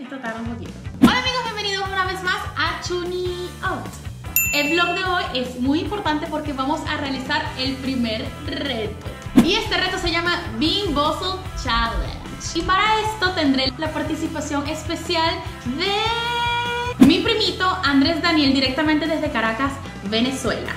tratar un poquito. Hola amigos, bienvenidos una vez más a Chuni Out. El vlog de hoy es muy importante porque vamos a realizar el primer reto. Y este reto se llama Bean Bustle Challenge. Y para esto tendré la participación especial de mi primito Andrés Daniel, directamente desde Caracas, Venezuela.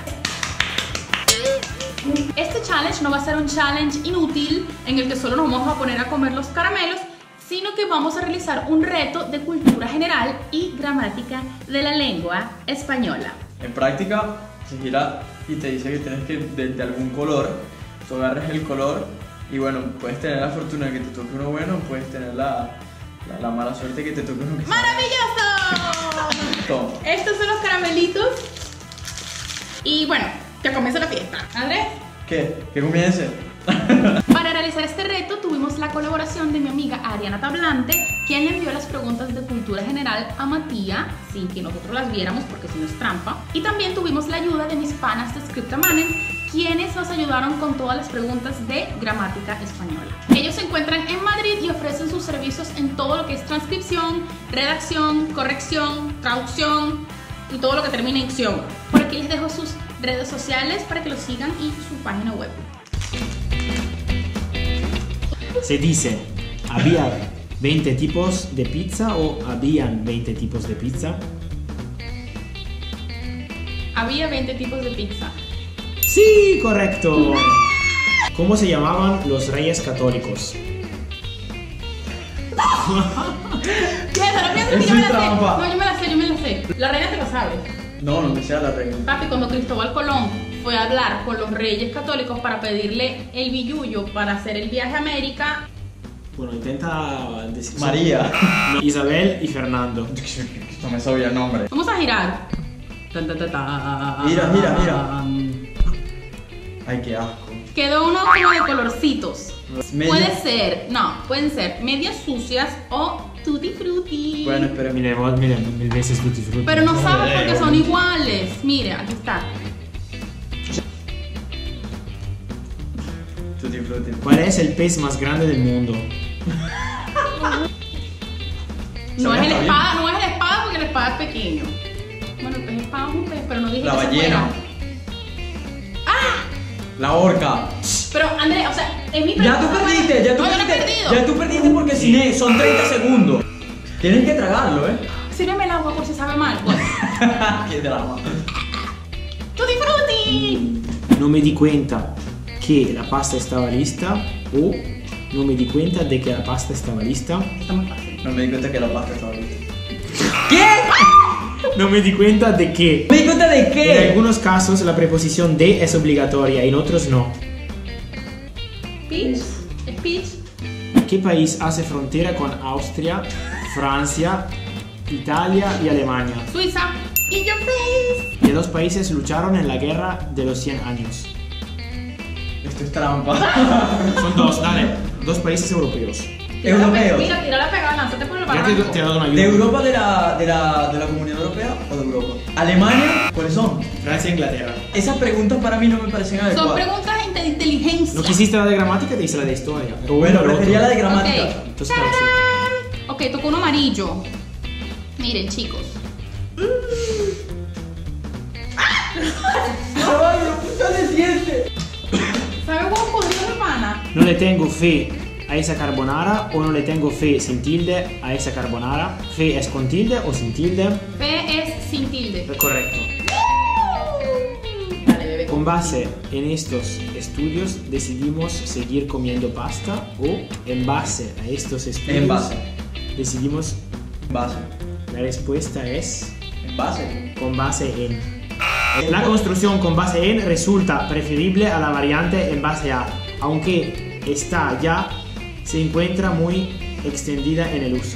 Este challenge no va a ser un challenge inútil en el que solo nos vamos a poner a comer los caramelos, sino que vamos a realizar un reto de cultura general y gramática de la lengua española. En práctica se gira y te dice que tienes que de algún color, tú agarras el color y bueno, puedes tener la fortuna de que te toque uno bueno, puedes tener la mala suerte que te toque uno que sea. ¡Maravilloso! Toma. Estos son los caramelitos y bueno, que comience la fiesta. ¿Andrés? ¿Qué? ¿Que comience? Para realizar este reto tuvimos la colaboración de mi amiga Ariana Tablante, quien le envió las preguntas de cultura general a Matías sin que nosotros las viéramos porque si no es trampa. Y también tuvimos la ayuda de mis panas de Scriptamanen, quienes nos ayudaron con todas las preguntas de gramática española. Ellos se encuentran en Madrid y ofrecen sus servicios en todo lo que es transcripción, redacción, corrección, traducción y todo lo que termine en ción. Por aquí les dejo sus redes sociales para que los sigan y su página web. Se dice, ¿había 20 tipos de pizza o habían 20 tipos de pizza? Había 20 tipos de pizza. Sí, correcto. ¿Cómo se llamaban los reyes católicos? Piensa, no pienses que yo me la sé. No, yo me la sé. La reina te lo sabe. No, no me sea la reina. Papi, cuando Cristóbal Colón fue a hablar con los reyes católicos para pedirle el billullo para hacer el viaje a América. Bueno, intenta decir... María. No, Isabel y Fernando. No me sabía el nombre. Vamos a girar. Tan, ta, ta, ta. Mira. Ay, qué asco. Quedó uno como de colorcitos. Pueden ser medias sucias o tutti frutti. Bueno, espera. Mira, mil veces tutti frutti. Pero no sabes porque son iguales. Mire, aquí está. Tutti frutti. ¿Cuál es el pez más grande del mundo? No es el espada porque el espada es pequeño. Bueno, el pez espada es un pez, pero no dije La que se ballena. fuera. ¡Ah! La orca. Pero Andrés, o sea, es mi Ya tú perdiste, No, yo no he perdido. Ya tú perdiste porque si son 30 segundos. Tienes que tragarlo, Sírveme el agua por si sabe mal. Bueno. Qué drama. ¡Tutti frutti! No me di cuenta que la pasta estaba lista o no me di cuenta de que la pasta estaba lista. Está muy fácil. No me di cuenta que la pasta estaba lista. ¿Qué? No me di cuenta de que ¿Me di cuenta de en qué? algunos casos la preposición de es obligatoria y en otros no. Peach. Es peach. ¿Qué país hace frontera con Austria, Francia, Italia y Alemania? Suiza. In your face. ¿Qué dos países lucharon en la guerra de los 100 años? Esto es trampa. Son dos, dale. Dos países europeos. Europeos. Mira, tira la pegada, lánzate por el Ya barranco. te he dado una ayuda. ¿De Europa de la Comunidad Europea o de Europa? ¿Alemania? ¿Cuáles son? Francia e Inglaterra. Esas preguntas para mí no me parecen Son adecuadas. preguntas de inteligencia. ¿No quisiste la de gramática? Te hice la de historia. Pero Bueno, lo prefería otro. la de gramática. Ok. Entonces, claro, sí. Ok, tocó uno amarillo. Miren, chicos. ¡Ay, no puta de dientes! ¿Sabe huevo podrido, hermana? No le tengo fe a esa carbonara o no le tengo fe sin tilde a esa carbonara. ¿Fe es con tilde o sin tilde? P es sin tilde. Correcto. Dale, bebé. Con base en estos estudios decidimos seguir comiendo pasta o en base a estos estudios En base. decidimos. En base. La respuesta es En base. con base en. La construcción con base en resulta preferible a la variante en base a, aunque esta ya se encuentra muy extendida en el uso.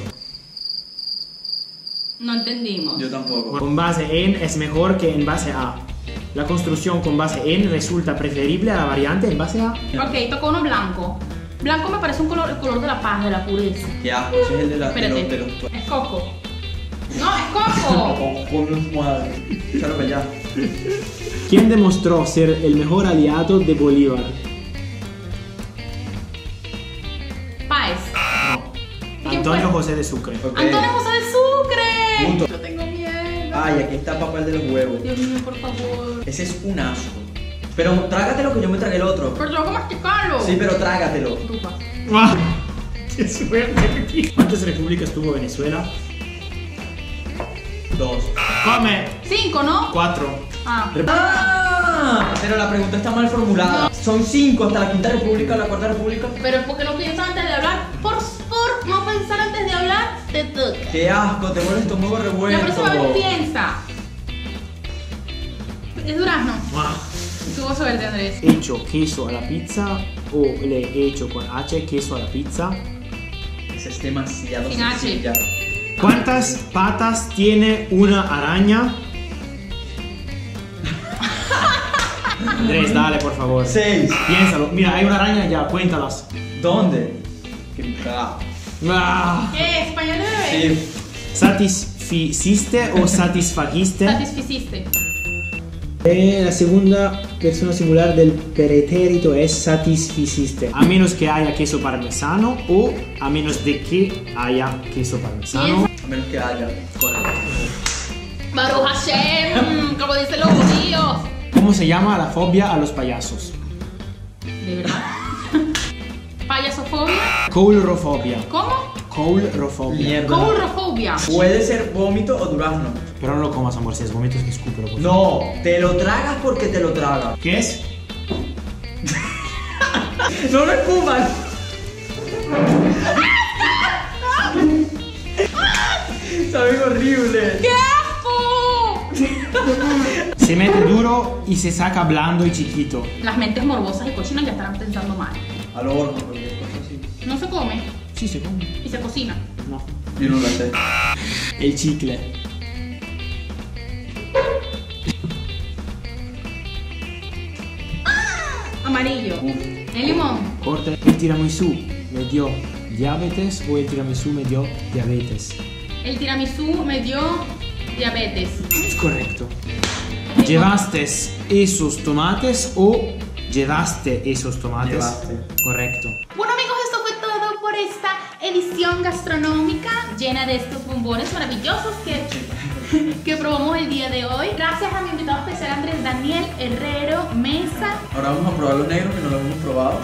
No entendimos. Yo tampoco. Con base en es mejor que en base a. La construcción con base en resulta preferible a la variante en base a. Ok, tocó uno blanco. Blanco me parece un color, el color de la paz, de la pureza. Qué asco, ese es el de Espérate. los Es coco. No, es coco. Con un madre. Claro, para allá. ¿Quién demostró ser el mejor aliado de Bolívar? Páez. No. ¿Quién Antonio José de Sucre. Ok. Antonio José de Sucre. Punto. Yo tengo miedo. Ay, aquí está papel de los huevos. Dios mío, por favor. Ese es un asco. Pero trágatelo que yo me tragué el otro. Pero tengo que masticarlo. Sí, pero trágatelo. Tupa. ¡Ah! ¡Qué suerte! ¿Cuántas repúblicas tuvo Venezuela? 2. ¡Come! 5, ¿no? 4. Ah. ¡Ah! Pero la pregunta está mal formulada. Son 5 hasta la quinta república, la cuarta república. Pero ¿por qué no piensas antes de hablar? Por no pensar antes de hablar, te toca. ¡Qué asco! Te vuelves tu estómago La revuelto. próxima vez piensa. Es durazno. ¡Ah! Tuvo suerte, Andrés. ¿Hecho queso a la pizza o le he hecho con H queso a la pizza? Esa es demasiado Sin H. sencilla. ¿Cuántas patas tiene una araña? Andrés, dale, por favor. 6. Piénsalo. Mira, hay una araña ya, cuéntalas. ¿Dónde? ¡Qué cagada! Ah. ¿Qué? ¿Español de bebé? Sí. ¿Satisficiste o satisfagiste? Satisficiste. La segunda persona singular del pretérito es satisficiste. A menos que haya queso parmesano o a menos de que haya queso parmesano. A menos que haya. Baruch Hashem, como dicen los judíos. ¿Cómo se llama la fobia a los payasos? ¿De verdad? ¿Payasofobia? Coulrofobia. ¿Cómo? Coulrofobia. Mierda. Coulrofobia. Puede ser vómito o durazno. Pero no lo comas, amor, si es vómito es que escúpelo. por favor. No, te lo tragas porque te lo tragas. ¿Qué es? ¡No lo escupas! Sabe horrible. ¡Qué asco! Se mete duro y se saca blando y chiquito. Las mentes morbosas y cochinas ya estarán pensando mal. Al horno, cualquier cosa así. No se come Sí, se come. y se cocina. No. Yo no lo sé. El chicle. Amarillo. Uf. El limón. Corte. El tiramisú me dio diabetes o el tiramisú me dio diabetes. El tiramisú me dio diabetes. Es correcto. ¿Llevaste esos tomates o llevaste esos tomates? Llevaste. Correcto. Bueno amigos, esto fue todo por esta edición gastronómica llena de estos bombones maravillosos que probamos el día de hoy. Gracias a mi invitado especial Andrés Daniel Herrero Mesa. Ahora vamos a probar los negros que no los hemos probado.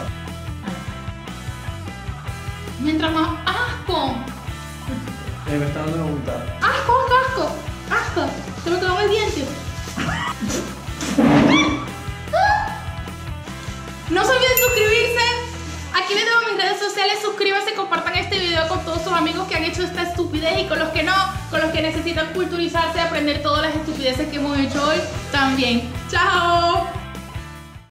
Mientras más asco, Me está dando una voluntad. asco, se me quedó el diente. No se olviden suscribirse. Aquí les dejo mis redes sociales. Suscríbanse, compartan este video con todos sus amigos que han hecho esta estupidez y con los que no, con los que necesitan culturizarse, aprender todas las estupideces que hemos hecho hoy también. ¡Chao!